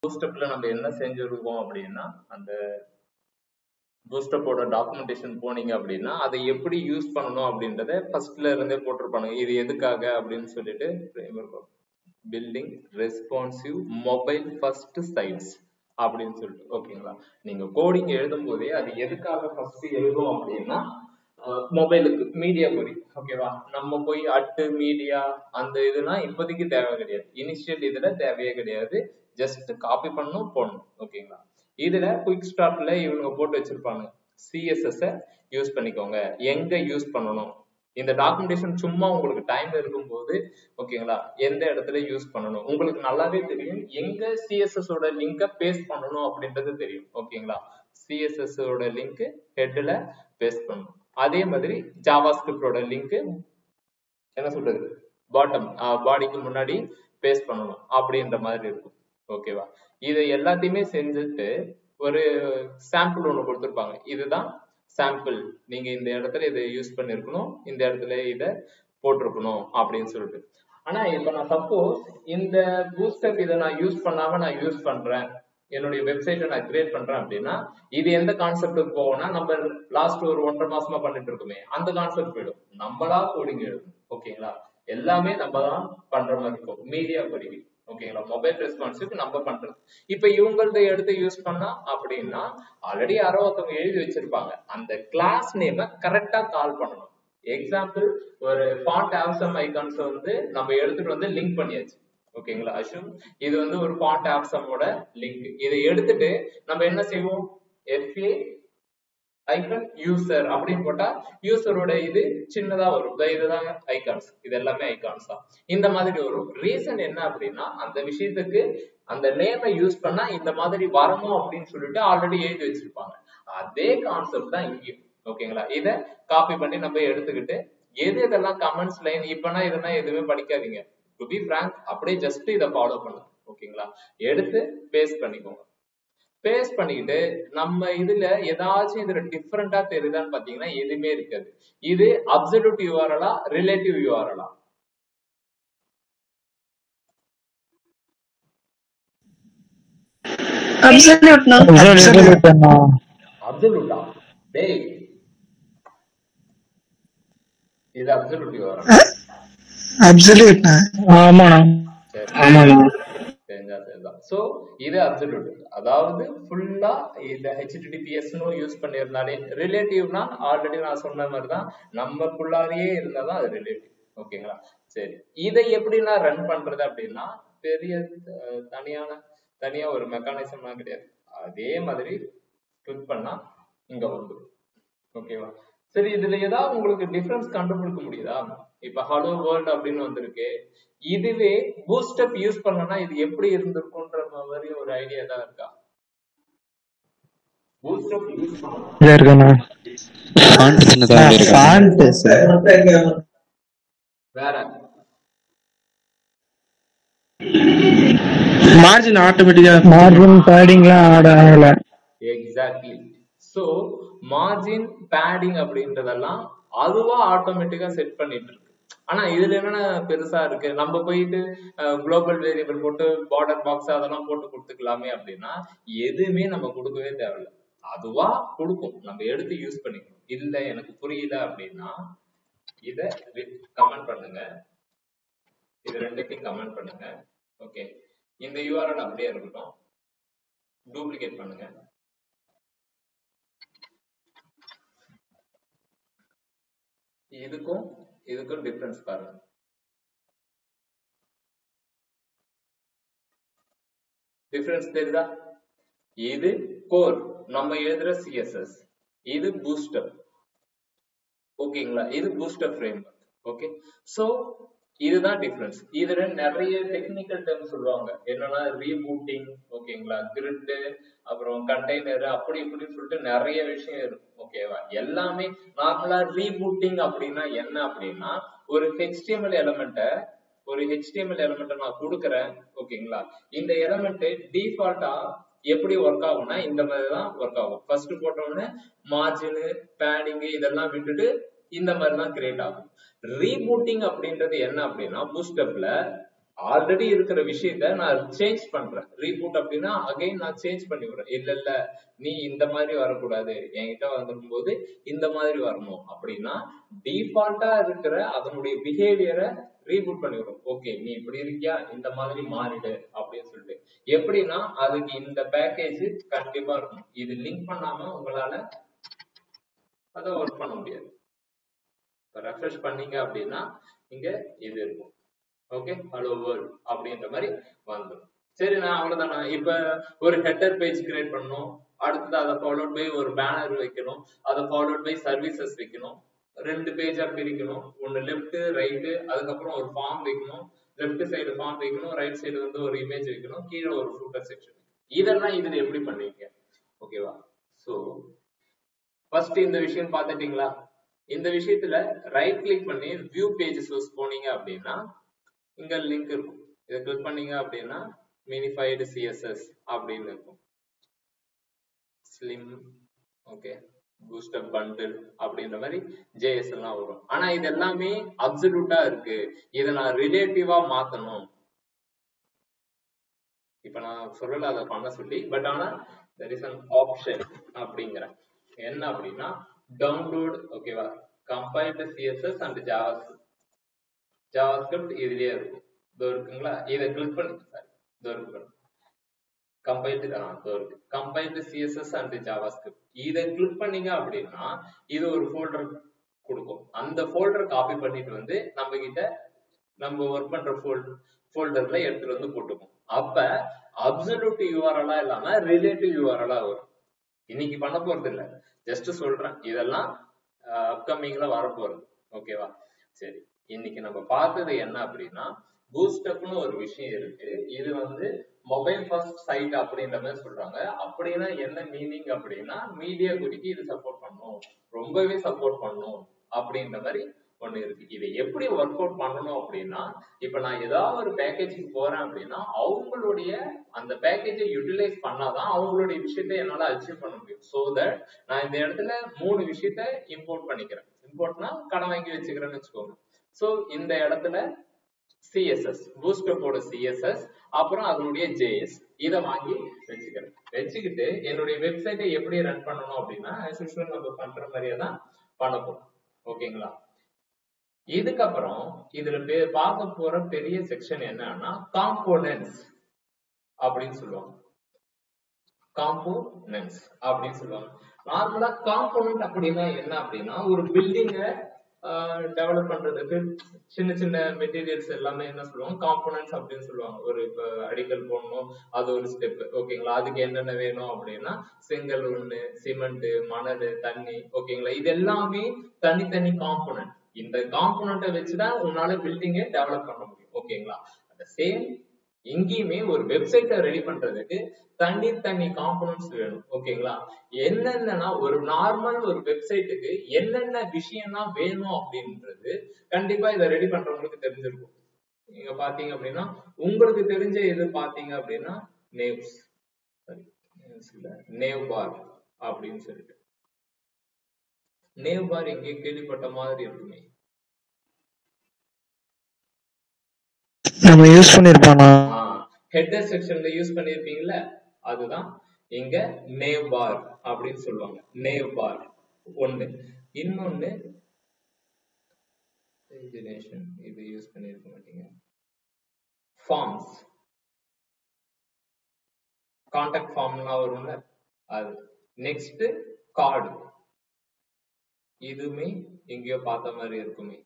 பூஸ்டப்ல நம்ம என்ன செஞ்சிருக்கோம் அப்படின்னா, அந்த பூஸ்டப்போட டாக்குமெண்டேஷன் போனீங்க அப்படின்னா அதை எப்படி யூஸ் பண்ணணும் அப்படின்றத ஃபர்ஸ்ட்ல இருந்தே போட்டிருப்பாங்க. இது எதுக்காக அப்படின்னு சொல்லிட்டு building responsive mobile first sites அப்படின்னு சொல்லிட்டு, ஓகேங்களா. நீங்க கோடிங் எழுதும் போதே அது எதுக்காக ஃபர்ஸ்ட் எழுதும் அப்படின்னா, மொபைலுக்கு மீடியா கொரி, ஓகேவா. நம்ம போய் அட்டு மீடியா அந்த இதெல்லாம் இப்போதைக்கு தேவை கிடையாது. இனிஷியல் இதுல தேவையே கிடையாது. ஜஸ்ட் காப்பி பண்ணணும் போடணும், ஓகேங்களா. இதுல குயிக் ஸ்டார்ட்ல இவங்க போட்டு வச்சிருப்பாங்க, சிஎஸ்எஸ் யூஸ் பண்ணிக்கோங்க, எங்க யூஸ் பண்ணணும். இந்த டாக்குமெண்டேஷன் சும்மா உங்களுக்கு டைம் இருக்கும்போது, ஓகேங்களா, எந்த இடத்துல யூஸ் பண்ணணும் உங்களுக்கு நல்லாவே தெரியும். எங்க சிஎஸ்எஸ் ஓட லிங்கை பேஸ்ட் பண்ணணும் அப்படின்றது தெரியும், ஓகேங்களா. சிஎஸ்எஸ் ஓட லிங்க் ஹெட்ல பேஸ்ட் பண்ணணும். அதே மாதிரி ஜாவாஸ்கிரிப்டோட லிங்க் என்ன சொல்றது, பாட்டம் பாடிக்கு முன்னாடி பேஸ்ட் பண்ணணும் அப்படின்ற மாதிரி இருக்கும், ஓகேவா. இதை எல்லாத்தையுமே செஞ்சுட்டு ஒரு சாம்பிள் ஒண்ணு கொடுத்துருப்பாங்க. இதுதான் சாம்பிள், நீங்க இந்த இடத்துல இதை யூஸ் பண்ணிருக்கணும், இந்த இடத்துல இதை போட்டிருக்கணும் அப்படின்னு சொல்லிட்டு. ஆனா இப்ப நான் சப்போஸ் இந்த பூஸ்டப் இதை நான் யூஸ் பண்ணாம நான் யூஸ் பண்றேன், என்னுடைய வெப்சைட்டை நான் கிரியேட் பண்றேன் அப்படின்னா, இது எந்த கான்செப்டுக்கு போகும்னா, நம்ம லாஸ்ட் ஒரு 1.5 மாசமா பண்ணிட்டு இருக்குமே அந்த கான்செப்ட் போயிடும். நம்மளா கோடிங் எழுதணும், ஓகேங்களா. எல்லாமே நம்ம தான் பண்ற மாதிரி இருக்கும். மீடியா கொரி, ஓகேங்களா, மொபைல் ரெஸ்பான்ஸுக்கு நம்ம பண்றது. இப்ப இவங்கள்ட்ட எடுத்து யூஸ் பண்ணா அப்படின்னா, ஆல்ரெடி யாரோ ஒருத்தவங்க எழுதி வச்சிருப்பாங்க, அந்த கிளாஸ் நேம கரெக்டா கால் பண்ணணும். எக்ஸாம்பிள், ஒரு ஃபாண்ட் ஆப்சம் ஐகான்ஸ் வந்து நம்ம எடுத்துட்டு வந்து லிங்க் பண்ணியாச்சு, ஓகேங்களா. அஷ்யூம் இது வந்து ஒரு ஃபாண்ட் ஆப்சமோட லிங்க். இதை எடுத்துட்டு நம்ம என்ன செய்வோம், FA ஐகான் யூசர் அப்படின்னு போட்டா யூசரோட இது சின்னதா வரும். இதுதான் ஐகான்ஸ், இது எல்லாமே ஐகான்ஸ் தான். இந்த மாதிரி வரும். ரீசன் என்ன அப்படின்னா, அந்த விஷயத்துக்கு அந்த நேமை யூஸ் பண்ணா இந்த மாதிரி வரணும் அப்படின்னு சொல்லிட்டு ஆல்ரெடி எழுதி வச்சிருப்பாங்க. அதே கான்செப்ட் தான் இங்கேயும், ஓகேங்களா. இதை காப்பி பண்ணி நம்ம எடுத்துக்கிட்டு எது இதெல்லாம் கமெண்ட்ஸ் லைன், இப்பனா இதெல்லாம் எதுவுமே படிக்காதீங்க, டு பி பிராங்க், அப்படியே ஜஸ்ட் இதை ஃபாலோ பண்ணுங்க, ஓகேங்களா. எடுத்து பேஸ்ட் பண்ணிக்கோங்க. பேஸ்ட் பண்ணிக்கிட்டு நம்ம இதுல ஏதாச்சும் இதுல டிஃபரெண்டா தெரியுதான்னு பாத்தீங்கன்னா எதுவுமே இருக்காது. இது அப்சல்யூட் யூஆர்எலா ரிலேட்டிவ் யூஆர்எலா? அப்சல்யூட்டா? டேய், இது அப்சல்யூட் யூஆர்எல். அப்சல்யூட் ஆமாண்ணா. ஆமாண்ணா. சோ இது அப்சல்யூட், அதாவது ஃபுல்லா இந்த HTTPS யூஸ் பண்ணிருந்தாலே. ரிலேட்டிவ்னா ஆல்ரெடி நான் சொன்ன மாதிரி தான், நம்மக்குள்ளாரியே இருந்தாதான் அது ரிலேட்டிவ், ஓகேங்களா. சரி, இதை எப்படி நான் ரன் பண்றது அப்படின்னா, பெரிய தனியா ஒரு மெக்கானிசம்லாம் கிடையாது. அதே மாதிரி கிளிக் பண்ணா இங்க வந்துடும், ஓகேவா. சரி, இதுல ஏதாவது உங்களுக்கு டிஃபரன்ஸ் கண்டுபிடிக்க முடியுதா? இப்ப ஹலோ வேர்ல்ட் அப்படின்னு வந்திருக்கு. இதுவே பூஸ்டப் யூஸ் பண்ணனா இது எப்படி இருந்திருக்கும்ன்ற மாதிரி ஒரு ஐடியா தான் இருக்கா? பூஸ்டப் யூஸ் பண்ணா வேற மார்ஜின் ஆட்டோமேட்டிக்கா மார்ஜின் பேடிங்லாம் ஆட் ஆகல. எக்ஸாக்ட்லி. சோ மார்ஜின் பேடிங் அப்படின்றதெல்லாம் அதுவா ஆட்டோமேட்டிக்கா செட் பண்ணிட்டு இருக்கு. ஆனா இதுல என்னன்னா பெருசா இருக்கு, நம்ம போயிட்டு குளோபல் வேரியபிள் போட்டு பார்டர் பாக்ஸ் அதெல்லாம் போட்டு கொடுத்துக்கலாமே அப்படின்னா எதுவுமே நம்ம கொடுக்கவே தேவையில்லை, அதுவா கொடுக்கும், நம்ம எடுத்து யூஸ் பண்ணிக்கணும். இல்ல எனக்கு புரியல அப்படின்னா இத கமெண்ட் பண்ணுங்க, இது ரெண்டுத்தையும் கமெண்ட் பண்ணுங்க, ஓகே. இந்த URL அப்படியே இருக்கட்டும், டூப்ளிகேட் பண்ணுங்க. இதுக்கும் டிஃபரன்ஸ் பாருங்க. டிஃபரன்ஸ் தெரியுதா? இது கோர், நம்ம எழுதுற CSS, இது பூஸ்டப், ஓகேங்களா. இது பூஸ்டப் ஃப்ரேம்வொர்க், ஓகே. சோ இதுதான் டிஃபரன்ஸ். இதுல நிறைய டெக்னிக்கல் டேர்ம் சொல்லுவாங்க, என்னன்னா ரீபூட்டிங், ஓகேங்களா, கிரிட், அப்புறம் கண்டெய்னர், அப்படி இப்படின்னு சொல்லிட்டு நிறைய விஷயம் இருக்கும், ஓகேவா. எல்லாமே நார்மலா ரீபூட்டிங் அப்படின்னா என்ன அப்படின்னா, ஒரு HTML எலிமெண்ட்டை நான் கொடுக்குறேன், ஓகேங்களா. இந்த எலிமெண்ட் டிஃபால்ட்டா எப்படி ஒர்க் ஆகும்னா இந்த மாதிரிதான் ஒர்க் ஆகும். ஃபர்ஸ்ட் போட்டோம்னா மார்ஜின் பேடிங் இதெல்லாம் விட்டுட்டு இந்த மாதிரி தான் கிரியேட் ஆகும். ரீபூட்டிங் அப்படின்றது என்ன அப்படின்னா, பூஸ்டப்ல ஆல்ரெடி இருக்கிற விஷயத்த நான் சேஞ்ச் பண்றேன். ரீபூட் அப்படின்னா அகைன் நான் சேஞ்ச் பண்ணி விடுறேன். இல்ல நீ இந்த மாதிரி வரக்கூடாது, என்கிட்ட வந்துருக்கும் போது இந்த மாதிரி வரணும் அப்படின்னா டிஃபால்ட்டா இருக்கிற அதனுடைய பிஹேவியரை ரீபூட் பண்ணிவிடும். ஓகே நீ இப்படி இருக்கியா, இந்த மாதிரி மாறிடு அப்படின்னு சொல்லிட்டு. எப்படின்னா அதுக்கு இந்த பேக்கேஜ் கண்டிப்பா இருக்கும். இது லிங்க் பண்ணாம உங்களால அதை ஒர்க் பண்ண முடியாது. ரெஃப்ரெஷ் பண்ணீங்க அப்படின்னா இங்க இது இருக்கும். ஓகே ஹலோ வேர்ல்ட் அப்படின்ற மாதிரி வந்துடும். சரி நான் அவ்வளவுதானா. இப்ப ஒரு ஹெட்டர் பேஜ் கிரியேட் பண்ணணும், அடுத்தது அதை ஃபாலோட் பை ஒரு பேனர் வைக்கணும், அதை ஃபாலோட் பை சர்வீசஸ் வைக்கணும், 2 பேஜா பிரிக்கணும், ஒன்னு லெஃப்ட் ரைட்டு, அதுக்கப்புறம் ஒரு ஃபார்ம் வைக்கணும், லெஃப்ட் சைடு ஃபார்ம் வைக்கணும், ரைட் சைடு வந்து ஒரு இமேஜ் வைக்கணும், கீழே ஒரு ஃபூட்டர் செக்ஷன். இதெல்லாம் இதுல எப்படி பண்ணுவீங்க? ஓகேவா? சோ ஃபர்ஸ்ட் இந்த விஷயம் பார்த்துட்டீங்களா? இந்த விஷயத்துல ரைட் கிளிக் பண்ணி வியூ பேஜஸ் போனீங்க அப்படின்னா இங்க லிங்க் இருக்கும். இதை கிளிக் பண்ணீங்க அப்படின்னா மினிஃபைடு சிஎஸ்எஸ் அப்படின்னு இருக்கும். ஸ்லிம் ஓகே பூஸ்டப் பண்டில் அப்படின்ற மாதிரி ஜேஎஸ் எல்லாம் வரும். ஆனா இது எல்லாமே அப்சல்யூட்டா இருக்கு. இதை நான் ரிலேட்டிவா மாத்தணும். இப்ப நான் சொல்லல அதை பண்ண சொல்லி, பட் ஆனா there is an option அப்படிங்கிற என்ன அப்படின்னா டவுன்லோட் ஓகேவா கம்பைல்டு சிஎஸ்எஸ் அண்ட் ஜாவாஸ்கிரிப்ட் இதுலயே இருக்கும். இதோ இருக்குங்களா, இதை கிளிக் பண்ணி இதோ இருக்கு கம்பைல்டு சிஎஸ்எஸ் அண்ட் ஜாவாஸ்கிரிப்ட். இதை கிளிக் பண்ணீங்க அப்படின்னா இது ஒரு ஃபோல்டர் கொடுக்கும். அந்த ஃபோல்டர் காப்பி பண்ணிட்டு வந்து நம்ம ஒர்க் பண்ற ஃபோல்டர்ல எடுத்துட்டு வந்து போட்டுக்கும். அப்ப அப்சல்யூட் யூஆர்எல்லா இல்லாம ரிலேட்டிவ் யூஆர்எல்லா வரும். இன்னைக்கு பண்ண போறது இல்ல, ஜஸ்ட் சொல்றேன். இதெல்லாம் அப்கமிங்ல வரப்போறது. ஓகேவா? சரி, இன்னைக்கு நம்ம பார்த்தது என்ன அப்படின்னா பூஸ்டப்னு ஒரு விஷயம் இருக்கு. இது வந்து மொபைல் ஃபர்ஸ்ட் சைட் அப்படின்ற மாதிரி சொல்றாங்க. அப்படின்னா என்ன மீனிங் அப்படின்னா மீடியா குறிக்கு இது சப்போர்ட் பண்ணும், ரொம்பவே சப்போர்ட் பண்ணும் அப்படின்ற மாதிரி ஒண்ணு இருக்கு. இதை எப்படி ஒர்க் அவுட் பண்ணணும் அப்படின்னா இப்ப நான் ஏதாவது ஒரு பேக்கேஜுக்கு போறேன் அப்படின்னா அவங்களுடைய அந்த பேக்கேஜை யூட்டிலைஸ் பண்ணாதான் அவங்களுடைய விஷயத்தை என்னால அச்சீவ் பண்ண முடியும். சோ தட் நான் இந்த இடத்துல 3 விஷயத்த இம்போர்ட் பண்ணிக்கிறேன். இம்போர்ட்னா கடன் வாங்கி வச்சுக்கிறேன்னு வச்சுக்கோங்க. சோ இந்த இடத்துல சிஎஸ்எஸ் பூஸ்டப்போட சிஎஸ்எஸ் அப்புறம் அதனுடைய ஜேஎஸ் இதை வாங்கி வச்சுக்கிட்டு என்னுடைய வெப்சைட்டை எப்படி ரன் பண்ணணும் அப்படின்னா நம்ம பண்ற மாதிரியே தான் பண்ண போறோம். ஓகேங்களா? இதுக்கப்புறம் இதுல பார்க்க போற பெரிய செக்ஷன் என்னன்னா காம்போனன்ட்ஸ் அப்படின்னு சொல்லுவாங்க. காம்போனன்ட்ஸ் அப்படின்னு சொல்லுவாங்க. நார்மலா காம்போனன்ட் அப்படின்னா என்ன அப்படின்னா ஒரு பில்டிங்க டெவலப் பண்றதுக்கு சின்ன சின்ன மெட்டீரியல்ஸ் எல்லாமே என்ன சொல்லுவாங்க காம்போனன்ட்ஸ் அப்படின்னு சொல்லுவாங்க. ஒரு இப்ப அடிக்கல் போடணும், அது ஒரு ஸ்டெப். ஓகேங்களா? அதுக்கு என்னென்ன வேணும் அப்படின்னா செங்கல் ஒண்ணு, சிமெண்ட், மணல், தண்ணி. ஓகேங்களா? இது எல்லாமே தனித்தனி காம்போனன்ட். இந்த காம்போனன்ட்டை வச்சுதான் உன்னால பில்டிங்கை டெவலப் பண்ண முடியும். ஓகேங்களா? அந்த சேம் எங்கேயுமே ஒரு வெப்சைட்டை ரெடி பண்றதுக்கு தனி காம்போனன்ட்ஸ் வேணும். ஓகேங்களா? என்னென்னா ஒரு நார்மல் ஒரு வெப்சைட்டுக்கு என்னென்ன விஷயம்லாம் வேணும் அப்படின்றது கண்டிப்பா இதை ரெடி பண்றவங்களுக்கு தெரிஞ்சிருக்கும். நீங்க பாத்தீங்க அப்படின்னா உங்களுக்கு தெரிஞ்ச இது பாத்தீங்க அப்படின்னா நேவ் பார் அப்படின்னு சொல்லிட்டு நேவ் பார் எங்கே கேள்விப்பட்ட மாதிரி இருக்குமே, நம்ம யூஸ் பண்ணிருப்பானா? ஹெட்டர் செக்ஷன்ல யூஸ் பண்ணிருப்பீங்கல்ல, அதுதான் இங்க நேவ் பார் அப்படின்னு சொல்லுவாங்க. நேவ் பார் ஒண்ணு. இன்னொன்னு இது யூஸ் பண்ணிருக்க மாட்டீங்க. ஃபார்ம்ஸ், கான்டாக்ட் ஃபார்ம்லாம் வரும்ல அது. நெக்ஸ்ட் கார்டு, இதுவுமே எங்கேயோ பார்த்த மாதிரி இருக்குமே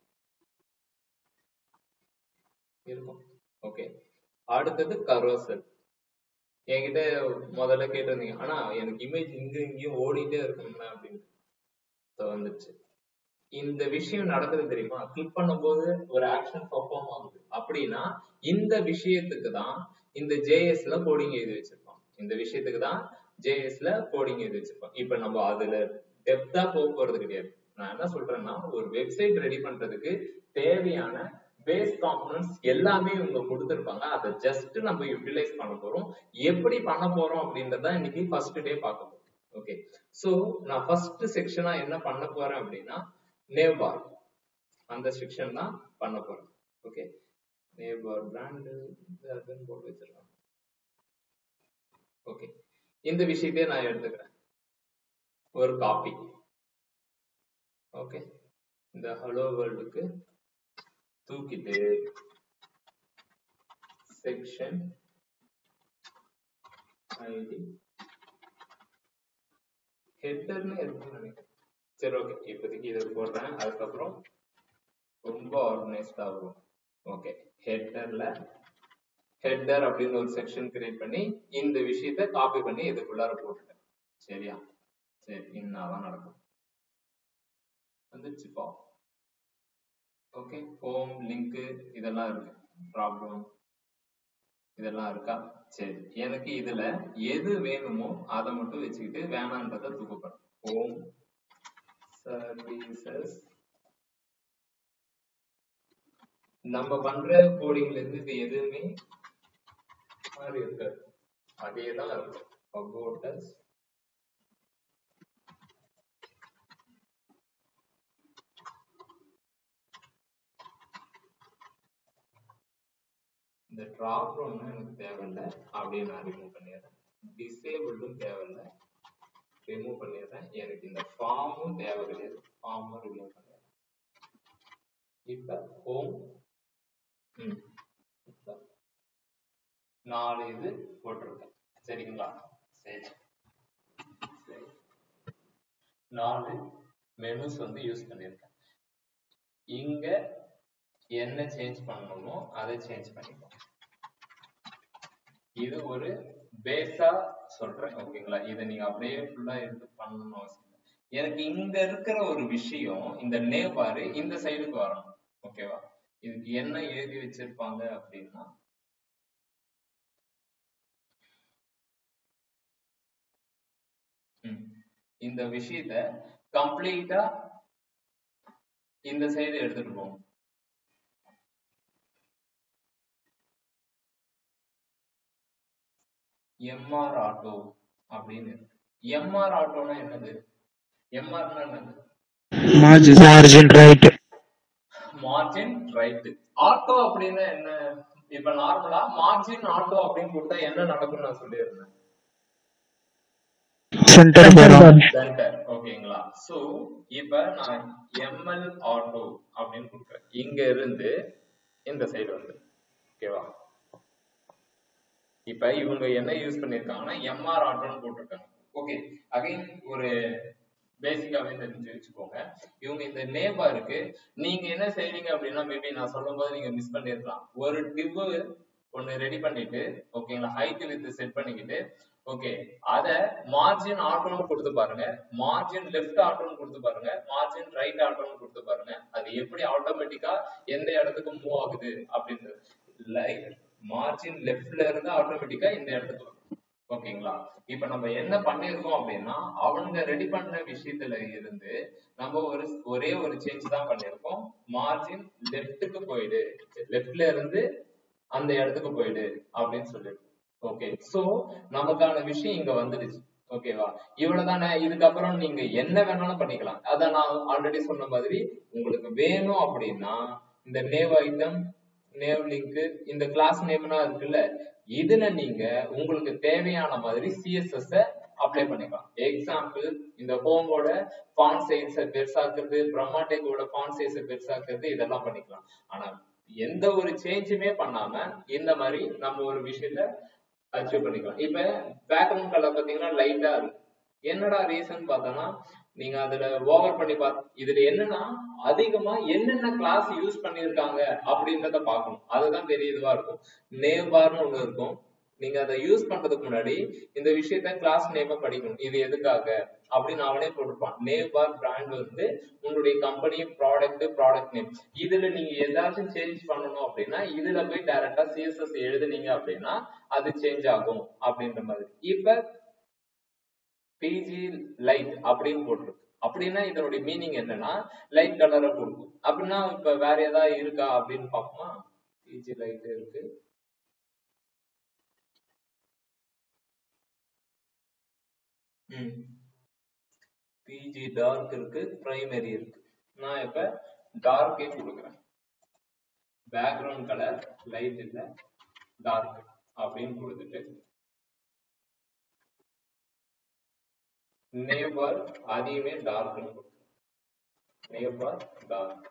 இருக்கும். ஓகே, அடுத்தது கரோசல். என்கிட்ட முதல்ல கேட்டிருந்தீங்க, ஆனா எனக்கு இமேஜ் இங்கேயும் ஓடிட்டே இருக்கணும்னா அப்படின்னு வந்துருச்சு. இந்த விஷயம் நடக்குது தெரியுமா? கிளிக் பண்ணும் போது ஒரு ஆக்ஷன் பெர்ஃபார்ம் ஆகுது அப்படின்னா இந்த விஷயத்துக்கு தான் இந்த ஜேஎஸ்ல கோடிங் எழுதி வச்சிருப்பாங்க. இந்த விஷயத்துக்கு தான் ஜேஎஸ்ல கோடிங் எழுதி வச்சிருப்பாங்க. இப்ப நம்ம அதுல டெப்தா போறது கிடையாது. நான் என்ன சொல்றேன்னா ஒரு வெப்சைட் ரெடி பண்றதுக்கு தேவையான பேஸ் காம்போனன்ட்ஸ் எல்லாமே இவங்க கொடுத்திருப்பாங்க. அதை ஜஸ்ட் நம்ம யூட்டிலைஸ் பண்ண போறோம். எப்படி பண்ண போறோம் அப்படின்றத இன்னைக்கு ஃபர்ஸ்ட் டே பார்க்க போறோம். ஓகே, சோ நான் ஃபர்ஸ்ட் செக்ஷனா என்ன பண்ண போறேன் அப்படின்னா நேவ் பார், அந்த செக்ஷன் தான் பண்ண போறேன். ஓகே, neighbor brand போட்டு வச்சிருக்கேன். ஓகே, இந்த விஷயத்தையே நான் எடுத்துக்கிறேன் ஒரு காப்பி. ஓகே, இந்த ஹலோ வேர்ல்டுக்கு தூக்கிட்டு செக்ஷன் ஐடி ஹெட்டர்னு இருக்குன்னு நினைக்கிறேன். சரி, ஓகே, இப்போதைக்கு இதை போடுறேன். அதுக்கப்புறம் ரொம்ப ஆர்கனைஸ்டா வரும். ஓகே, ஹெட்டர் அப்படின்னு ஒரு செக்ஷன் கிரியேட் பண்ணி இந்த விஷயத்த காப்பி பண்ணி இதுக்குள்ளார போட்டுட்டேன். சரியா? சரி, இன்னதான் நடக்கும். வந்துச்சுப்பா. ஓகே, ஹோம் லிங்க் இதெல்லாம் இருக்கு, ப்ராப்ளம் இதெல்லாம் இருக்கா? சரி, எனக்கு இதுல எது வேணுமோ அதை மட்டும் வச்சுக்கிட்டு வேணான்றதை தூக்கப்படுறேன். Home services. நம்ம பண்ற கோடிங்ல இருந்து இது எதுவுமே மாறி இருக்காது, அதேதான் இருக்கும். about us இந்த ட்ராப் டவுன் எனக்கு தேவையில்லை, அப்படியே நான் ரிமூவ் பண்ணிடுறேன். டிசேபிளும் தேவையில்லை, ரிமூவ் பண்ணிடுறேன். எனக்கு இந்த ஃபார்மும் தேவை கிடையாது, ஃபார்மும் ரிமூவ் பண்ணிடுறேன். இப்ப ஹோம் 4 இது போட்டிருக்கேன். சரிங்களா? சரி, 4 மெனுஸ் வந்து யூஸ் பண்ணியிருக்கேன். இங்க என்ன சேஞ்ச் பண்ணணுமோ அதை சேஞ்ச் பண்ணிப்போம். இது ஒரு பேஸா சொல்றேன். ஓகேங்களா? இதை நீங்க அப்படியே ஃபுல்லா எடுத்து பண்ணணும் அவசியம் இல்லை. எனக்கு இங்க இருக்கிற ஒரு விஷயம், இந்த நேம் பாரு இந்த சைடுக்கு வரணும். ஓகேவா? இதுக்கு என்ன எழுதி வச்சிருப்பாங்க அப்படின்னா, இந்த விஷயத்த கம்ப்ளீட்டா இந்த சைடு எடுத்துட்டு போகும். எம்ஆர் ஆட்டோ அப்படின்னு. எம்ஆர் ஆட்டோனா என்னது? எம்ஆர்னா என்னது? Margin right. Margin right. Auto அப்படின்னா என்ன? இப்ப நார்மலா மார்ஜின் ஆட்டோ அப்படின்னு கொடுத்தா என்ன நடக்கும்னு நான் சொல்லியிருந்தேன். சென்டர். ஓகேங்களா? சோ இப்ப நான் எம்எல் ஆட்டோ அப்படின்னு கொடுக்குறேன். இங்க இருந்து இந்த சைடு வந்து, ஓகேவா? இப்ப இவங்க என்ன யூஸ் பண்ணிருக்காங்கன்னா எம்ஆர் ஆட்டோன்னு போட்டிருக்காங்க. ஓகே, அகைன் ஒரு பேசிக்காவே தெரிஞ்சு வச்சுக்கோங்க. இவங்க இந்த நேம் பாருக்கு நீங்க என்ன செய்றீங்க அப்படின்னா, மேபி நான் சொல்லும் போது நீங்க மிஸ் பண்ணிருக்கலாம். ஒரு டிவ் ஒன்னு ரெடி பண்ணிட்டு, ஓகேங்களா, ஹைட் வித் செட் பண்ணிக்கிட்டு, ஓகே, அத மார்ஜின் ஆட்டோன்னு கொடுத்து பாருங்க, மார்ஜின் லெஃப்ட் ஆட்டோன்னு கொடுத்து பாருங்க, மார்ஜின் ரைட் ஆட்டோன்னு கொடுத்து பாருங்க. அது எப்படி ஆட்டோமேட்டிக்கா எந்த இடத்துக்கு மூவ் ஆகுது அப்படின்றது. லைக் மார்ஜின் லெஃப்ட்ல இருந்து ஆட்டோமேட்டிக்கா இந்த இடத்துக்கு வரும். ஓகேங்களா? இப்ப நம்ம என்ன பண்ணிருக்கோம் அப்படின்னா, அவங்க ரெடி பண்ண விஷயத்துல இருந்து நம்ம ஒரே ஒரு சேஞ்ச் தான் பண்ணிருக்கோம். மார்ஜின் லெஃப்ட்டுக்கு போயிடு, லெஃப்ட்ல இருந்து அந்த இடத்துக்கு போயிடு அப்படின்னு சொல்லிட்டு. ஓகே, சோ நமக்கான விஷயம் இங்க வந்துடுச்சு. ஓகேவா? இவ்வளவுதானே. இதுக்கப்புறம் நீங்க என்ன வேணாலும் பண்ணிக்கலாம். அத நான் ஆல்ரெடி சொன்ன மாதிரி உங்களுக்கு வேணும் அப்படின்னா இந்த நேவ் ஐட்டம், நேவ் லிங்க், இந்த கிளாஸ் நேம்னா இருக்குல்ல, இதுல நீங்க உங்களுக்கு தேவையான மாதிரி சிஎஸ்எஸ் அப்ளை பண்ணிக்கலாம். எக்ஸாம்பிள், இந்த ஹோமோட ஃபாண்ட் சைஸ் பெருசாக்குறது, பிரம்மாடெக்கோட ஃபாண்ட் சைஸ் பெருசாக்குறது, இதெல்லாம் பண்ணிக்கலாம். ஆனா எந்த ஒரு சேஞ்சுமே பண்ணாம இந்த மாதிரி நம்ம ஒரு விஷயத்த அச்சீவ் பண்ணிக்கலாம். இப்ப பேக்ரவுண்ட் கலர் பாத்தீங்கன்னா லைட்டா இருக்கு. என்னடா ரீசன் பார்த்தோம்னா, நீங்க அதுல ஓவர் பண்ணி இதுல என்னன்னா அதிகமா என்னென்ன கிளாஸ் யூஸ் பண்ணிருக்காங்க அப்படின்றத பார்க்கணும். அதுதான் பெரிய இதுவா இருக்கும். நேம் பார்னு ஒண்ணு இருக்கும். நீங்க அதை யூஸ் பண்றதுக்கு முன்னாடி இந்த விஷயத்த கிளாஸ் நேம படிக்கணும். இது எதுக்காக அப்படின்னு அவனே போட்டிருப்பான். நேம் பார் பிராண்ட் வந்து உங்களுடைய கம்பெனி ப்ராடக்ட் நேம். இதுல நீங்க ஏதாச்சும் சேஞ்ச் பண்ணணும் அப்படின்னா இதுல போய் டைரக்டா சிஎஸ்எஸ் எழுதுனீங்க அப்படின்னா அது சேஞ்ச் ஆகும் அப்படின்ற மாதிரி. இப்ப பிஜி லைட் அப்படின்னு போட்டிருக்கு. அப்படின்னா இதனுடைய மீனிங் என்னன்னா லைட் கலரை கொடுக்கும். அப்படின்னா இப்ப வேற ஏதாவது இருக்கா அப்படின்னு பார்ப்போமா? பிஜி லைட் இருக்கு, பிஜி டார்க் இருக்கு, பிரைமரி இருக்கு. நான் இப்ப டார்க்கே கொடுக்குறேன். பேக்ரவுண்ட் கலர் லைட் இல்ல டார்க் அப்படின்னு கொடுத்துட்டு நேபர் அதையுமே டார்க்னு கொடுத்துருங்க. நேபர் டார்க்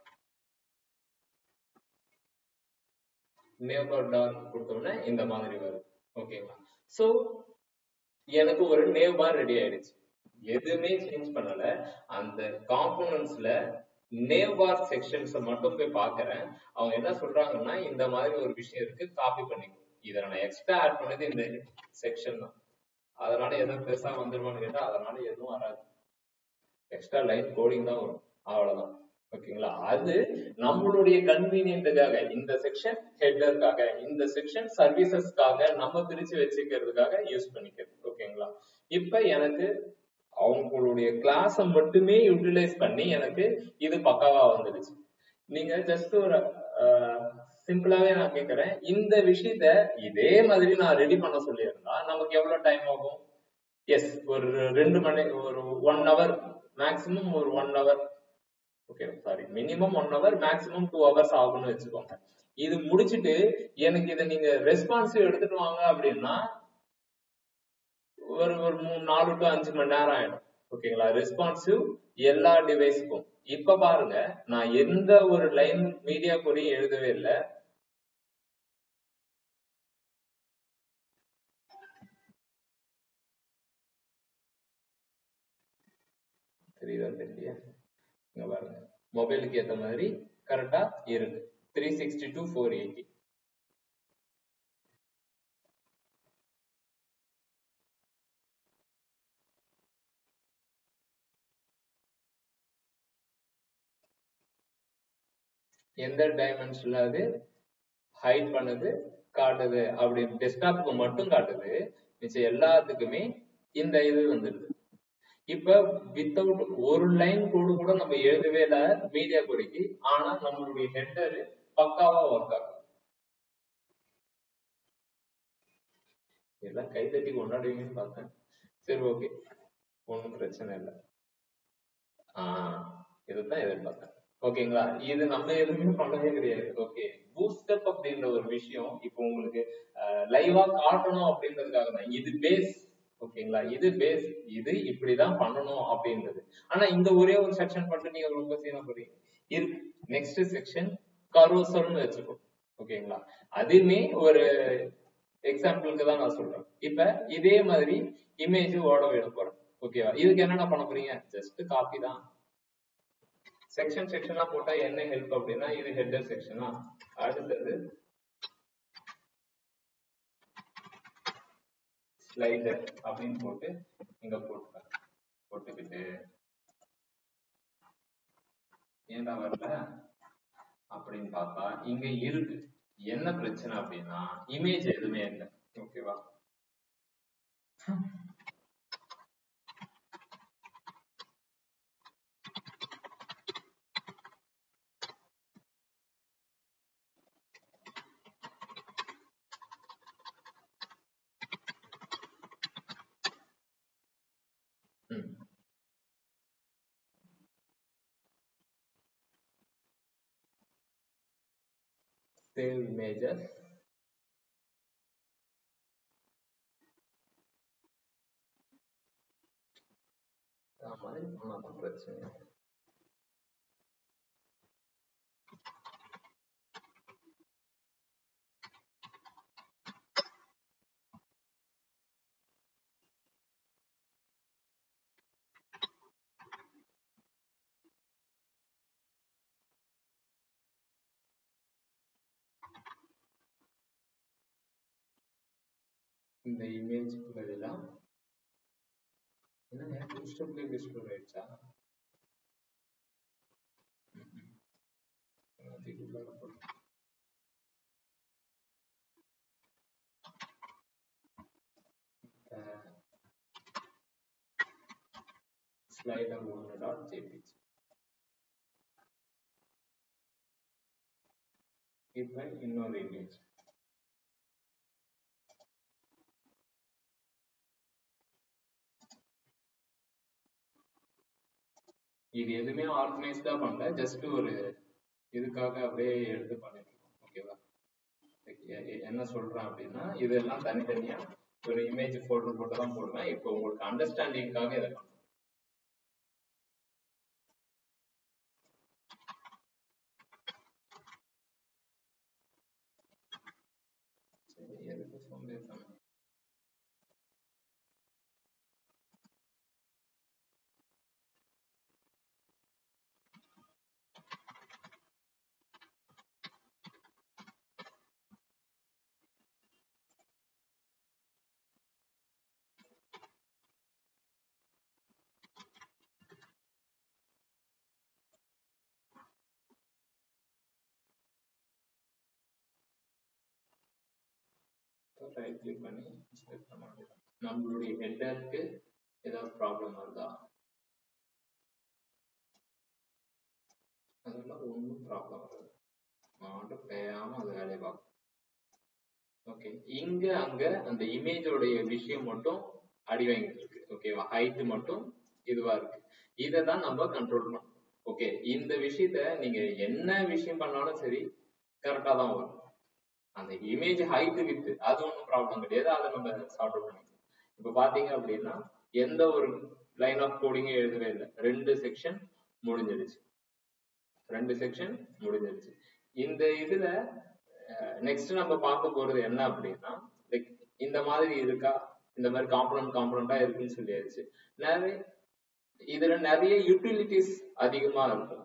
நேபர் டார்க் கொடுத்தோம்னா இந்த மாதிரி வரும். ஓகேங்களா? சோ எனக்கு ஒரு நேவ் பார் ரெடி ஆயிடுச்சு. எதுவுமே சேஞ்ச் பண்ணல. அந்த காம்போனன்ட்ஸ்ல நேவ் பார் செக்ஷன்ஸ் மட்டும் போய் பாக்குறேன். அவங்க என்ன சொல்றாங்கன்னா இந்த மாதிரி ஒரு விஷயம் இருக்கு, காப்பி பண்ணிக்கோ. இதை நான் எக்ஸ்ட்ரா ஆட் பண்ணது இந்த செக்ஷன் தான். அதனால எதுவும் பெருசா வந்துருமான்னு கேட்டா அதனால எதுவும் வராது. எக்ஸ்ட்ரா லைன் கோடிங் தான் வரும், அவ்வளவுதான். ஓகேங்களா? அது நம்மளுடைய கன்வீனியன்ட்டுக்காக, இந்த செக்ஷன் ஹெட்டருக்காக, இந்த செக்ஷன் சர்வீசஸ்க்காக நம்ம பிரிச்சு வச்சுக்கிறதுக்காக யூஸ் பண்ணிக்கிறது. ஓகேங்களா? இப்ப எனக்கு அவங்களுடைய கிளாஸ மட்டுமே யூட்டிலைஸ் பண்ணி எனக்கு இது பக்காவா வந்துடுச்சு. நீங்க ஜஸ்ட் ஒரு சிம்பிளாவே நான் கேட்கிறேன், இந்த விஷயத்த இதே மாதிரி நான் ரெடி பண்ண சொல்லியிருந்தா நமக்கு எவ்வளவு டைம் ஆகும்? எஸ், ஒரு 2 மணி, ஒரு 1 hour, மேக்சிமம் ஒரு 1 hour. Okay, sorry, minimum 1 hour, maximum 2 hours ஆகும்னு வச்சுக்கோங்க. இது முடிச்சுட்டு எனக்கு இதை நீங்க ரெஸ்பான்சிவ் எடுத்துட்டு வாங்க அப்படின்னா ஒரு 4 to 5 மணி நேரம் ஆயிடும். ஓகேங்களா? ரெஸ்பான்சிவ் எல்லா டிவைஸுக்கும். இப்ப பாருங்க, நான் எந்த ஒரு லைன் மீடியா கொரி எழுதவே இல்லை. தெரியுதா? தெரியலையா? இங்க பாருங்க, மொபைலுக்கு ஏத்த மாதிரி கரெக்டா இருக்கு. 360 to 480. எந்த டைமென்ஷன்ல அது ஹைட் பண்ணுது காட்டுது அப்படி டெஸ்க்டாப்புக்கு மட்டும் காட்டுது, மிச்சம் எல்லாத்துக்குமே இந்த இது வந்துடுது. இப்ப வித்தவுட் ஒரு லைன் கோடு கூட நம்ம எழுதவே இல்லை மீடியா கொரிக்கு, ஆனா நம்மளுடைய ஹெட்டர் பக்காவா ஒர்க் ஆகும். எல்லாம் கை தட்டி கொண்டாடுவீங்கன்னு பார்த்தேன். சரி, ஓகே, ஒன்றும் பிரச்சனை இல்லை. இதுதான் எதிர்பார்த்தேன். ஓகேங்களா? இது நம்ம எதுவுமே பண்ணவே கிடையாது. ஓகே, பூஸ்டப் அப்படின்ற ஒரு விஷயம் இப்போ உங்களுக்கு லைவா காட்டணும் அப்படின்றதுக்காக தான். இது பேஸ். ஓகேங்களா? இது பேஸ், இது இப்படிதான் பண்ணணும் அப்படின்றது. ஆனா இந்த ஒரே ஒரு செக்ஷன் மட்டும் நீங்க ரொம்ப சீனா போறீங்க. இருக்கு நெக்ஸ்ட் செக்ஷன் கரோசல்னு வச்சுக்கோ. ஓகேங்களா? அதுவுமே ஒரு எக்ஸாம்பிளுக்கு தான் நான் சொல்றேன். இப்ப இதே மாதிரி இமேஜ் ஓட விட போறேன். ஓகேவா? இதுக்கு என்னென்ன பண்ண போறீங்க? ஜஸ்ட் காப்பி தான். செக்ஷன் செக்ஷனா போட்டா என்ன ஹெல்ப் அப்படின்னா, இது ஹெட்டர் செக்ஷனா, அடுத்தது ஸ்லைடர் அப்படின்னு போட்டு இங்க போட்டுக்கிட்டு ஏன்டா வரல அப்படின்னு பார்த்தா இங்க இருக்கு. என்ன பிரச்சனை அப்படின்னா இமேஜ் எதுவுமே இல்லை. ஓகேவா? Save images. மாதிரி பண்ணாதான் பிரச்சனை. இந்த இமேஜ் பதிலா என்ன பூஸ்டப்ல டிஸ்ப்ளே ஆயிடுச்சா? slider 1.jpg. இப்ப இன்னொரு இமேஜ் இது எதுவுமே ஆர்கனைஸ்டா பண்ணல, ஜஸ்ட் ஒரு இதுக்காக அப்படியே எடுத்து பண்ணிருக்கோம். என்ன சொல்றேன் அப்படின்னா இதெல்லாம் தனித்தனியா ஒரு இமேஜ் ஃபோல்டர் போட்டு தான் போடுவேன். இப்போ உங்களுக்கு அண்டர்ஸ்டாண்டிங்காக இதை எதுக்கு சொல்லியிருக்கேன். ரைட் கிளிக் பண்ணி செலக்ட் பண்ண வேண்டியது. நம்மளுடைய ஹெட்டருக்கு ஏதாவது ப்ராப்ளம் வருதா? அதெல்லாம் ஒன்றும் ப்ராப்ளம் வராது. நான் பேயாம அது வேலையை பார்க்கும். ஓகே, இங்க அங்க அந்த இமேஜோடைய விஷயம் மட்டும் அடி வாங்கிட்டு இருக்கு. ஓகேவா, ஹைட் மட்டும் இதுவா இருக்கு. இதை தான் நம்ம கண்ட்ரோல் பண்ணணும். ஓகே, இந்த விஷயத்த நீங்க என்ன விஷயம் பண்ணாலும் சரி கரெக்டா தான் வரும். அந்த இமேஜ் ஹைட் வித் அது ஒன்றும் ப்ராப்ளம் கிடையாது, அதை நம்ம சால்வ் பண்ணிக்கலாம். இப்ப பாத்தீங்க அப்படின்னா எந்த ஒரு லைன் ஆஃப் கோடிங்கும் எழுதவே இல்லை. 2 செக்ஷன் முடிஞ்சிருச்சு. இந்த இதுல நெக்ஸ்ட் நம்ம பார்க்க போறது என்ன அப்படின்னா, லைக் இந்த மாதிரி இருக்கா, இந்த மாதிரி காம்பனண்டா இருக்குன்னு சொல்லியாச்சு. இதுல நிறைய யூட்டிலிட்டிஸ் அதிகமா இருக்கும்.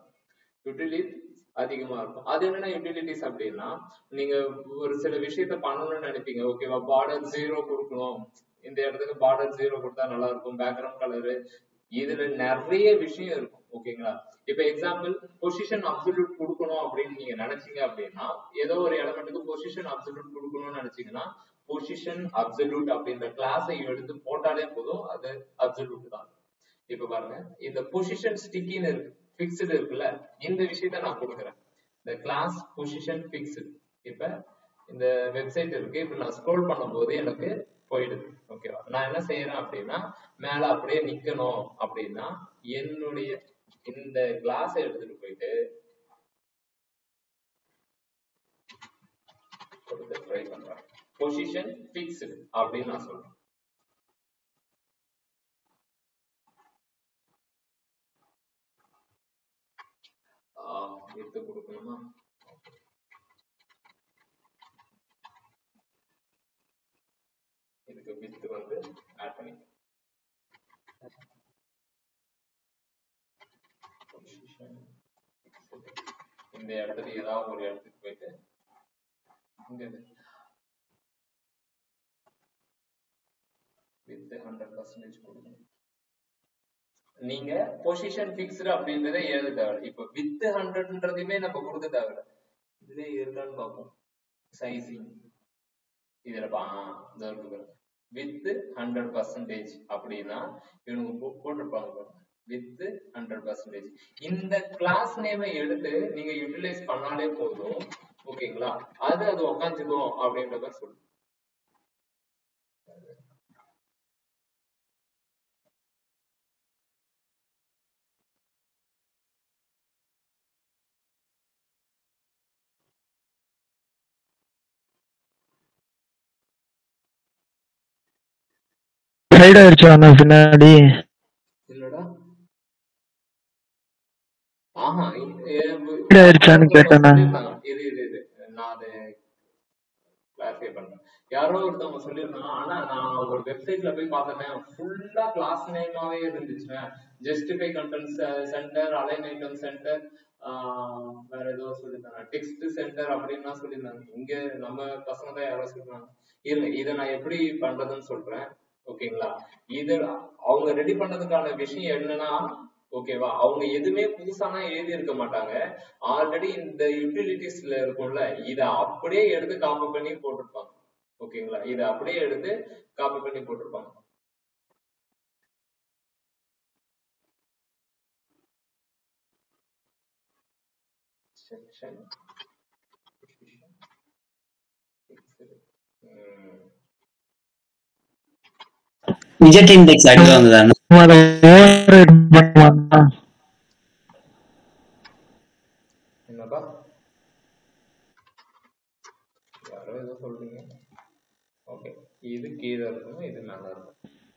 அது என்னன்னா யூட்டிலிட்டிஸ் அப்படின்னா, நீங்க ஒரு சில விஷயத்த பண்ணணும்னு நினைப்பீங்க. ஓகேவா, பார்டர் 0 கொடுக்கணும், இந்த இடத்துக்கு பார்டர் 0 கொடுத்தா நல்லா இருக்கும், பேக்ரவுண்ட் கலரு, இதுல நிறைய விஷயம் இருக்கும். ஓகேங்களா, இப்ப எக்ஸாம்பிள் பொசிஷன் அப்சல்யூட் கொடுக்கணும் அப்படின்னு நீங்க நினைச்சீங்க அப்படின்னா, ஏதோ ஒரு எலமெண்ட்டுக்கு பொசிஷன் அப்சல்யூட் கொடுக்கணும்னு நினைச்சீங்கன்னா பொசிஷன் அப்சல்யூட் அப்படின்ற கிளாஸை எடுத்து போட்டாலே போதும், அது அப்சல்யூட் தான். இப்ப பாருங்க, இந்த பொசிஷன் ஸ்டிக்கின்னு இருக்கு, பிக்ஸ்டு இருக்குல்ல, இந்த விஷயத்த நான் கொடுக்குறேன். இந்த கிளாஸ் பொசிஷன் பிக்ஸ்டு. இப்ப இந்த வெப்சைட் இருக்கு, இப்ப நான் ஸ்க்ரோல் பண்ணும்போது எனக்கு போயிடுது. ஓகேவா, நான் என்ன செய்யறேன் அப்படின்னா, மேல அப்படியே நிக்கணும் அப்படின்னா என்னுடைய இந்த கிளாஸை எடுத்துட்டு போயிட்டு ட்ரை பண்றேன். பொசிஷன் பிக்ஸ்டு அப்படின்னு நான் சொல்றேன். எடுத்து கொடுக்கணுமா, இதுக்கு வித் வந்து ஆட் பண்ணி இந்த இடத்துல ஏதாவது ஒரு இடத்துக்கு போயிட்டு இங்க வித் 100% கொடுக்கணும். நீங்க பொசிஷன் பிக்ஸ்டு அப்படின்றத எழுத தேவை. இப்ப வித் 100ன்றதையுமே நம்ம கொடுக்க தேவை. இதுல இருக்கான்னு பார்ப்போம். சைசிங் இதுல வித் 100% அப்படின்னா இவனுக்கு போட்டிருப்பாங்க வித் 100%. இந்த கிளாஸ் நேமை எடுத்து நீங்க யூட்டிலைஸ் பண்ணாலே போதும். ஓகேங்களா, அது உக்காந்துக்கும் அப்படின்றத சொல்லு. ஹைட் ஆயிடுச்சு அண்ணா பின்னாடி. இல்லடா, ஆஹா ஆயிடுச்சான்னு கேட்டேண்ணா. இது நான் அதை கிளாரிஃபை பண்றேன். யாரோ ஒருத்தவங்க சொல்லியிருந்தாங்க, ஆனா நான் ஒரு வெப்சைட்ல போய் பார்த்தேன், ஃபுல்லா கிளாஸ் நேமாவே இருந்துச்சு. Justify content centre, align item centre, வேற ஏதோ சொல்லியிருந்தாங்க, டெக்ஸ்ட் சென்டர் அப்படின்னா சொல்லியிருந்தாங்க. இங்க நம்ம பசங்க தான் யாரோ சொல்றாங்க. இருங்க, இதை நான் எப்படி பண்றதுன்னு சொல்றேன். ஓகேங்களா, இது அவங்க ரெடி பண்ணதுக்கான விஷயம் என்னன்னா, ஓகேவா, அவங்க எதுவுமே புதுசானா எழுதி இருக்க மாட்டாங்க. ஆல்ரெடி இந்த யூட்டிலிட்டிஸ்ல இருக்கும்ல, இத அப்படியே எடுத்து காப்பி பண்ணி போட்டிருப்பாங்க. ஓகேங்களா, இத அப்படியே எடுத்து காப்பி பண்ணி போட்டிருப்பாங்க. செக்ஷன் இன்ஜெக்ட் இண்டெக்ஸ் அடில வந்ததா? என்னப்பா, யாரோ ஏதோ இது கீழே இருக்கும், இது மேல இருக்கும்.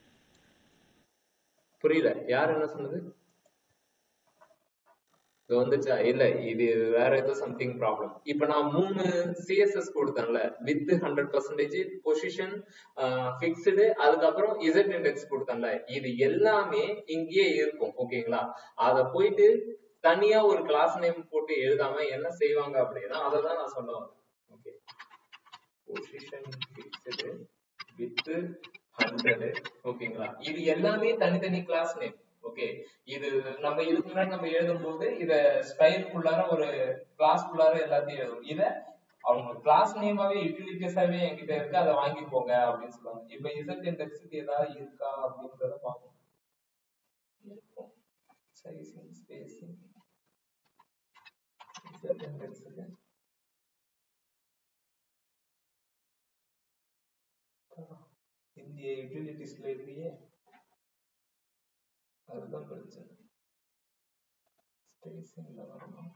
புரியல, யார் என்ன சொன்னது? இது வந்துச்சா? இல்ல, இது வேற ஏதோ சம்திங் ப்ராப்ளம். இப்ப நான் 3 சிஎஸ்எஸ் கொடுத்தேன்ல, வித் 100% பொசிஷன் ஃபிக்ஸ்டு, அதுக்கப்புறம் இசட் இண்டெக்ஸ் கொடுத்தேன்ல, இது எல்லாமே இங்கேயே இருக்கும். ஓகேங்களா? அத போயிட்டு தனியா ஒரு கிளாஸ் நேம் போட்டு எழுதாம என்ன செய்வாங்க அப்படின்னா, அதை தான் நான் சொல்ல வந்தேன். Okay, position fixed with 100. ஓகேங்களா? இது எல்லாமே தனித்தனி கிளாஸ் நேம். ஓகே, இது நம்ம இதுக்கு முன்னாடி நம்ம எழுதும் போது இத ஸ்டைல்குள்ளார ஒரு கிளாஸ்குள்ளார எல்லாத்தையும் எழுதும். இத அவங்க கிளாஸ் நேமாவே யூட்டிலிட்டிஸாவே என்கிட்ட இருக்கு, அதை வாங்கிக்கோங்க அப்படின்னு சொல்லுவாங்க. இப்ப இசட் இண்டெக்ஸுக்கு ஏதாவது இருக்கா அப்படின்றத பார்ப்போம். இருக்கும், சைசிங், ஸ்பேசிங், இசட் இண்டெக்ஸுக்கு இந்திய யூட்டிலிட்டிஸ்ல இல்லையே, அதுதான் பிரச்சனை. ஸ்பேசிங்ல வரணும்.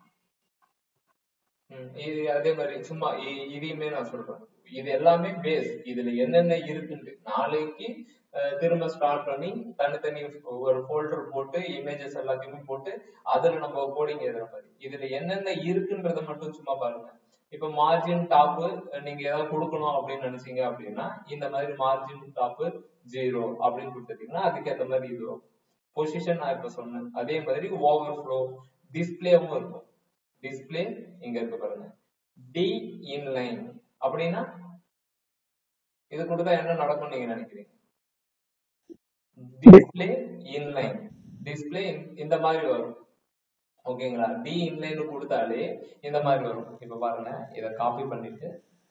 இது அதே மாதிரி சும்மா இதையுமே நான் சொல்றேன், இது எல்லாமே பேஸ். இதுல என்னென்ன இருக்குன்னு நாளைக்கு திரும்ப ஸ்டார்ட் பண்ணி தனித்தனி ஒரு ஃபோல்டர் போட்டு இமேஜஸ் எல்லாத்தையுமே போட்டு அதுல நம்ம கோடிங் எழுதுற மாதிரி. இதுல என்னென்ன இருக்குன்றத மட்டும் சும்மா பாருங்க. இப்ப மார்ஜின் டாப் நீங்க ஏதாவது கொடுக்கணும் அப்படின்னு நினைச்சீங்க அப்படின்னா, இந்த மாதிரி மார்ஜின் டாப் 0 அப்படின்னு கொடுத்துட்டீங்கன்னா அதுக்கு ஏற்ற மாதிரி இது வரும். பொசிஷன் நான் இப்ப சொன்னேன். அதே மாதிரி ஓவர்ஃப்ளோ டிஸ்பிளேவும் இருக்கும். டிஸ்பிளே இங்க இருக்கு பாருங்க, டி இன்லைன் அப்படின்னா இது கொடுத்தா என்ன நடக்கும் நீங்க நினைக்கிறீங்க? டிஸ்பிளே இன்லைன், டிஸ்பிளே இந்த மாதிரி வரும். ஓகேங்களா? டி இன்லைன் கொடுத்தாலே இந்த மாதிரி வரும். இப்ப பாருங்க, இத காப்பி பண்ணிட்டு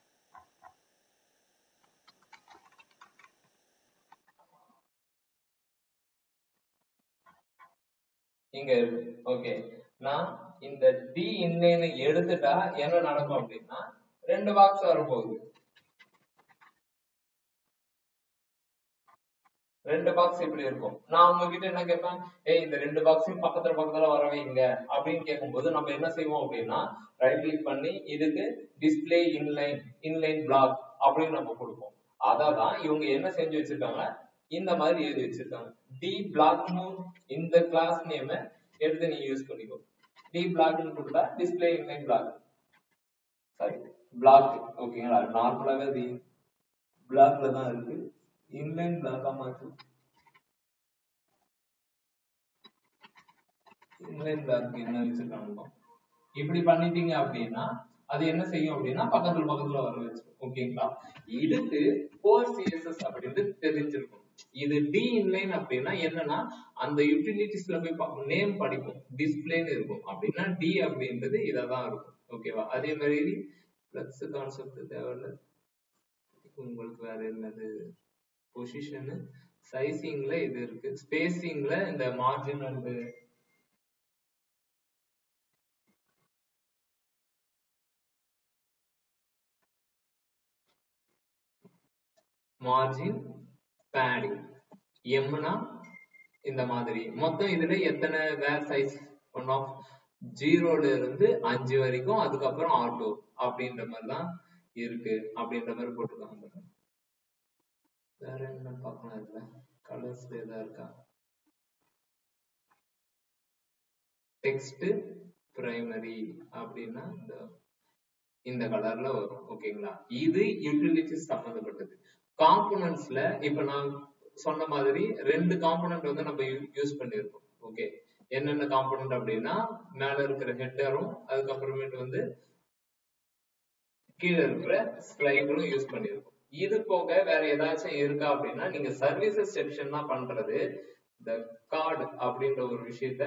இங்க இருக்கு. ஓகே, நான் இந்த டி இன்லைன் எடுத்துட்டா என்ன நடக்கும் அப்படின்னா 2 பாக்ஸ் வரப்போகுது. 2 பாக்ஸ் இப்படி இருக்கும். நான் உங்ககிட்ட என்ன கேட்பேன், இந்த 2 பாக்ஸையும் பக்கத்துல வர வைங்க அப்படின்னு கேட்கும்போது நம்ம என்ன செய்வோம் அப்படின்னா, ரைட் கிளிக் பண்ணி இதுக்கு டிஸ்பிளே இன்லைன் பிளாக் அப்படின்னு நம்ம கொடுப்போம். அதான் இவங்க என்ன செஞ்சு வச்சிருக்காங்க, இந்த மாதிரி எழுதி வச்சிருக்காங்க. டி பிளாக்னு இந்த கிளாஸ் நேம் எடுத்து நீங்க யூஸ் பண்ணிக்கோ. டி பிளாக்னு கொடுத்தா display inline block, sorry block. ஓகேங்களா? நார்மலாவே டி பிளாக்ல தான் இருக்கு, இன்லைன் பிளாக்கா மாத்து. இன்லைன் பிளாக் என்ன வச்சிருக்காங்க இப்படி பண்ணிட்டீங்க அப்படின்னா அது என்ன செய்யும் அப்படின்னா பக்கத்துல வர வச்சு. ஓகேங்களா? இதுக்கு கோர் சிஎஸ்எஸ் அப்படின்னு தெரிஞ்சிருக்கும். இது டி இன்லைன் அப்படின்னா என்னன்னா அந்த யூட்டிலிட்டிஸ்ல போய் நேம் படிக்கும், டிஸ்பிளேன்னு இருக்கும். அப்படின்னா டி அப்படின்றது இததான் இருக்கும். ஓகேவா? அதே மாதிரி பிளக்ஸ் கான்செப்ட் தேவையில்ல உங்களுக்கு. வேற என்னது, பொசிஷன், சைசிங்ல இது இருக்கு, ஸ்பேசிங்ல இந்த மார்ஜின் அண்ட் மார்ஜின் பேடிங், எம்னா இந்த மாதிரி. மொத்தம் இதுல எத்தனை வேர் சைஸ் 0ல இருந்து 5 வரைக்கும், அதுக்கப்புறம் ஆட்டோ அப்படின்ற மாதிரிதான் இருக்கு அப்படின்ற மாதிரி போட்டுருக்காங்க. வேற என்ன பார்க்கலாம், இதுல கலர்ஸ்ல ஏதா இருக்கா? டெக்ஸ்ட் பிரைமரி அப்படின்னா இந்த கலர்ல வரும். ஓகேங்களா? இது யூட்டிலிட்டிஸ் சம்பந்தப்பட்டது. காம்போனன்ட்ஸ்ல இப்ப நான் சொன்ன மாதிரி 2 காம்போனன்ட் வந்து நம்ம யூஸ் பண்ணிருக்கோம். ஓகே, என்னென்ன காம்போனன்ட் அப்படின்னா மேல இருக்கிற ஹெட்டரும் அதுக்கப்புறமேட்டு வந்து கீழே இருக்கிற ஸ்லைடரும் யூஸ் பண்ணிருக்கோம். இது போக வேற ஏதாச்சும் இருக்கா அப்படின்னா, நீங்க சர்வீசஸ் செக்ஷன் தான் பண்றது. இந்த கார்டு அப்படின்ற ஒரு விஷயத்த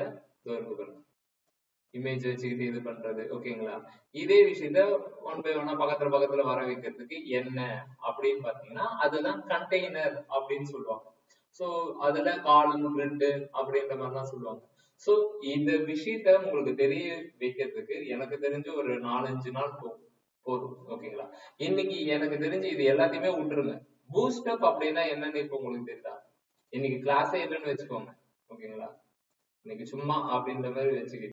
இமேஜ் வச்சுக்கிட்டு இது பண்றது. ஓகேங்களா? இதே விஷயத்த 1 by 1 பக்கத்துல வர வைக்கிறதுக்கு என்ன அப்படின்னு பாத்தீங்கன்னா அதுதான் கண்டெய்னர் அப்படின்னு சொல்லுவாங்க. சோ அதுல காலம் கிரிட் அப்படின்ற மாதிரிலாம் சொல்லுவாங்க. சோ இந்த விஷயத்த உங்களுக்கு தெரிய வைக்கிறதுக்கு எனக்கு தெரிஞ்ச ஒரு 4-5 நாள் போதும். ஓகேங்களா? இன்னைக்கு எனக்கு தெரிஞ்சு இது எல்லாத்தையுமே விட்டுருங்க. பூஸ்ட் அப் அப்படின்னா என்னன்னு இப்ப உங்களுக்கு தெரியுதா? இன்னைக்கு கிளாஸே இல்லைன்னு வச்சுக்கோங்க. ஓகேங்களா? இன்னைக்கு சும்மா அப்படின்ற மாதிரி வச்சுக்கிட்டு